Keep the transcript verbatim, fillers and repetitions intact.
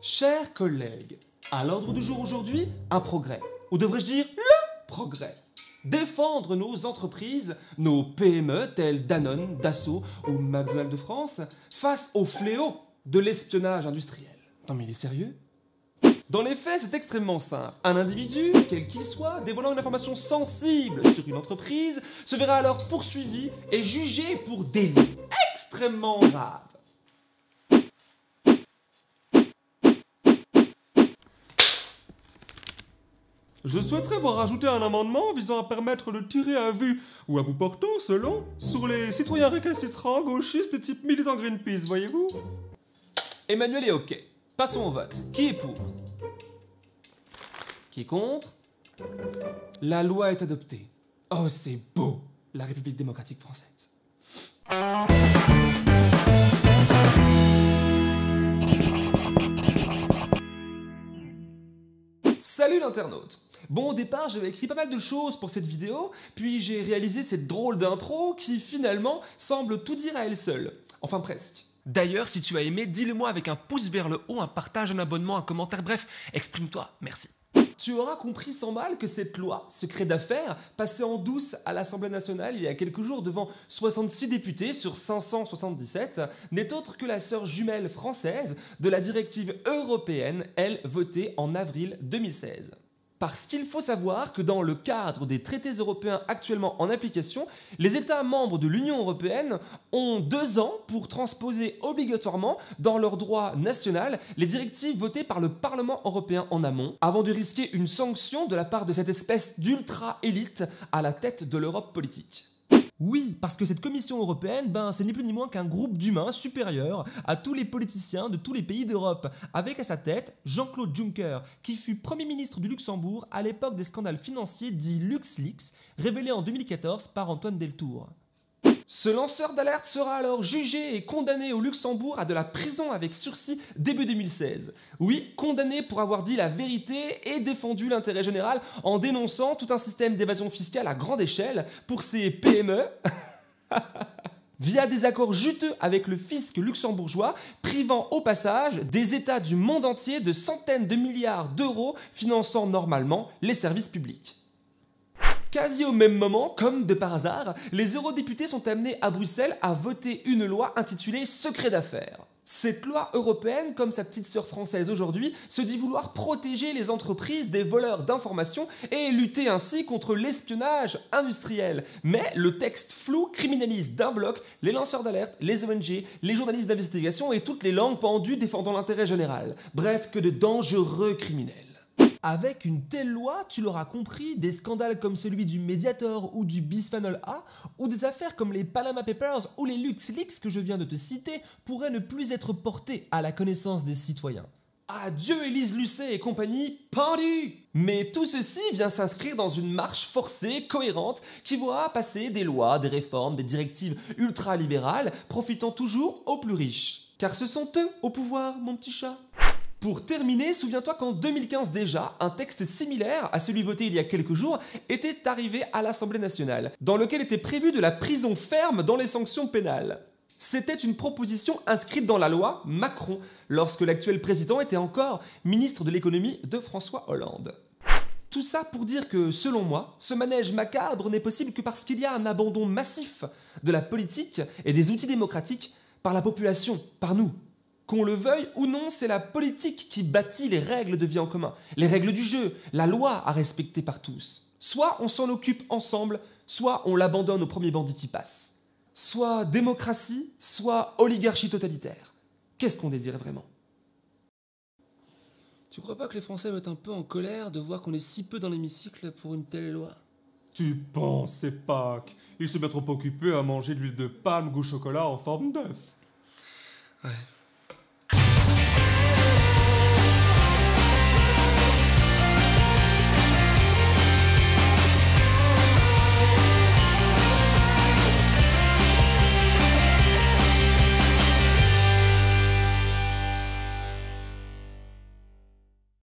Chers collègues, à l'ordre du jour aujourd'hui, un progrès, ou devrais-je dire le progrès. Défendre nos entreprises, nos P M E telles Danone, Dassault ou McDonald's de France, face au fléau de l'espionnage industriel. Non mais il est sérieux ? Dans les faits, c'est extrêmement simple. Un individu, quel qu'il soit, dévoilant une information sensible sur une entreprise, se verra alors poursuivi et jugé pour délit extrêmement grave. Je souhaiterais voir rajouter un amendement visant à permettre de tirer à vue ou à bout portant, selon, sur les citoyens récalcitrants gauchistes type militant Greenpeace, voyez-vous ? Emmanuel est OK. Passons au vote. Qui est pour ? Qui est contre ? La loi est adoptée. Oh, c'est beau, la République démocratique française. Salut l'internaute! Bon, au départ, j'avais écrit pas mal de choses pour cette vidéo, puis j'ai réalisé cette drôle d'intro qui, finalement, semble tout dire à elle seule. Enfin, presque. D'ailleurs, si tu as aimé, dis-le-moi avec un pouce vers le haut, un partage, un abonnement, un commentaire, bref, exprime-toi, merci. Tu auras compris sans mal que cette loi, secret d'affaires, passée en douce à l'Assemblée nationale il y a quelques jours devant soixante-six députés sur cinq cent soixante-dix-sept, n'est autre que la sœur jumelle française de la directive européenne, elle, votée en avril deux mille seize. Parce qu'il faut savoir que dans le cadre des traités européens actuellement en application, les États membres de l'Union européenne ont deux ans pour transposer obligatoirement dans leur droit national les directives votées par le Parlement européen en amont, avant de risquer une sanction de la part de cette espèce d'ultra-élite à la tête de l'Europe politique. Oui, parce que cette Commission européenne, ben, c'est ni plus ni moins qu'un groupe d'humains supérieurs à tous les politiciens de tous les pays d'Europe, avec à sa tête Jean-Claude Juncker, qui fut Premier ministre du Luxembourg à l'époque des scandales financiers dits LuxLeaks, révélés en deux mille quatorze par Antoine Deltour. Ce lanceur d'alerte sera alors jugé et condamné au Luxembourg à de la prison avec sursis début deux mille seize. Oui, condamné pour avoir dit la vérité et défendu l'intérêt général en dénonçant tout un système d'évasion fiscale à grande échelle pour ses P M E via des accords juteux avec le fisc luxembourgeois, privant au passage des États du monde entier de centaines de milliards d'euros finançant normalement les services publics. Quasi au même moment, comme de par hasard, les eurodéputés sont amenés à Bruxelles à voter une loi intitulée « Secret d'affaires ». Cette loi européenne, comme sa petite sœur française aujourd'hui, se dit vouloir protéger les entreprises des voleurs d'informations et lutter ainsi contre l'espionnage industriel. Mais le texte flou criminalise d'un bloc les lanceurs d'alerte, les O N G, les journalistes d'investigation et toutes les langues pendues défendant l'intérêt général. Bref, que de dangereux criminels. Avec une telle loi, tu l'auras compris, des scandales comme celui du Mediator ou du Bisphenol A, ou des affaires comme les Panama Papers ou les LuxLeaks que je viens de te citer, pourraient ne plus être portées à la connaissance des citoyens. Adieu Élise Lucet et compagnie, pendu! Mais tout ceci vient s'inscrire dans une marche forcée, cohérente, qui voit passer des lois, des réformes, des directives ultralibérales, profitant toujours aux plus riches. Car ce sont eux au pouvoir, mon petit chat. Pour terminer, souviens-toi qu'en deux mille quinze déjà, un texte similaire à celui voté il y a quelques jours était arrivé à l'Assemblée nationale, dans lequel était prévu de la prison ferme dans les sanctions pénales. C'était une proposition inscrite dans la loi Macron, lorsque l'actuel président était encore ministre de l'économie de François Hollande. Tout ça pour dire que, selon moi, ce manège macabre n'est possible que parce qu'il y a un abandon massif de la politique et des outils démocratiques par la population, par nous. Qu'on le veuille ou non, c'est la politique qui bâtit les règles de vie en commun, les règles du jeu, la loi à respecter par tous. Soit on s'en occupe ensemble, soit on l'abandonne au premier bandit qui passe. Soit démocratie, soit oligarchie totalitaire. Qu'est-ce qu'on désire vraiment ? Tu crois pas que les Français vont être un peu en colère de voir qu'on est si peu dans l'hémicycle pour une telle loi ? Tu penses, c'est Pâques. Ils se mettent trop occupés à manger de l'huile de palme goût chocolat en forme d'œuf. Ouais.